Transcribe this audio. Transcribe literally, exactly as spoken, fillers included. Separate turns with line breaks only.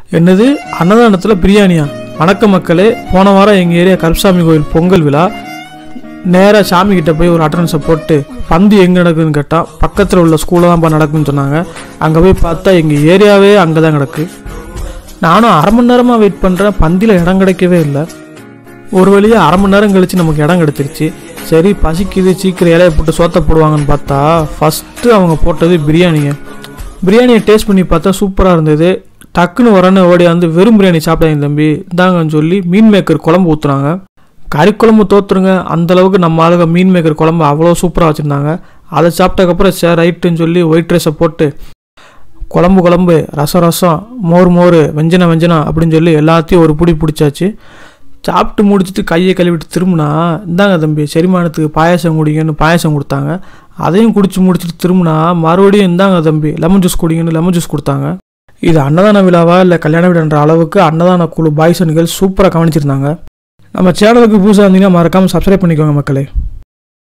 என்னது அன்னதானத்தில் பிரியாணியா? வணக்கம் மக்களே, போன வாரம் எங்கள் ஏரியா கருப்பசாமி கோயில் பொங்கல் விழா. நேராக சாமிக்கிட்ட போய் ஒரு அட்டண்டன்ஸை போட்டு பந்து எங்கே நடக்குதுன்னு கேட்டால் பக்கத்தில் உள்ள ஸ்கூலில் தான்ப்பா நடக்குதுன்னு சொன்னாங்க. அங்கே போய் பார்த்தா எங்கள் ஏரியாவே அங்கே தான் கிடக்கு. நானும் அரை மணி நேரமாக வெயிட் பண்ணுறேன், பந்தியில் இடம் கிடைக்கவே இல்லை. ஒரு வழியாக அரை மணி நேரம் கழித்து நமக்கு இடம் கிடச்சிருச்சு. சரி பசிக்குது, சீக்கிரம் இலையை போட்டு சோத்த போடுவாங்கன்னு பார்த்தா ஃபஸ்ட்டு அவங்க போட்டது பிரியாணிங்க. பிரியாணியை டேஸ்ட் பண்ணி பார்த்தா சூப்பராக இருந்தது. டக்குன்னு உடனே ஓடி வந்து வெறும் பிரியாணி சாப்பிட்டாங்க தம்பி இந்தாங்கன்னு சொல்லி மீன் மேக்கர் குழம்பு ஊற்றுனாங்க. கறி குழம்பு தோற்றுருங்க, அந்தளவுக்கு நம்ம ஆளுங்க மீன் மேக்கர் குழம்பு அவ்வளோ சூப்பராக வச்சுருந்தாங்க. அதை சாப்பிட்டதுக்கப்புறம் சே ரைட்டுன்னு சொல்லி ஒயிட் ரைஸை போட்டு குழம்பு குழம்பு ரசம் ரசம் மோர் மோர் வெஞ்சனம் வெஞ்சனம் அப்படின்னு சொல்லி எல்லாத்தையும் ஒரு பிடி பிடிச்சாச்சு. சாப்பிட்டு முடிச்சுட்டு கையை கழுவிட்டு திரும்பினா இந்தாங்க தம்பி செரிமானத்துக்கு பாயாசம் குடிங்கன்னு பாயாசம் கொடுத்தாங்க. அதையும் குடிச்சு முடிச்சுட்டு திரும்பினா மறுபடியும் இந்தாங்க தம்பி லெமன் ஜூஸ் குடிங்கன்னு லெமன் ஜூஸ் கொடுத்தாங்க. இது அன்னதான விழாவா இல்லை கல்யாண விழான்ற அளவுக்கு அன்னதான குழு பாய்ஸ் அண்ட் கேர்ள்ஸ் சூப்பராக கவனிச்சிருந்தாங்க. நம்ம சேனலுக்கு புதுசாக இருந்தீங்கன்னா மறக்காமல் சப்ஸ்கிரைப் பண்ணிக்கோங்க மக்களே.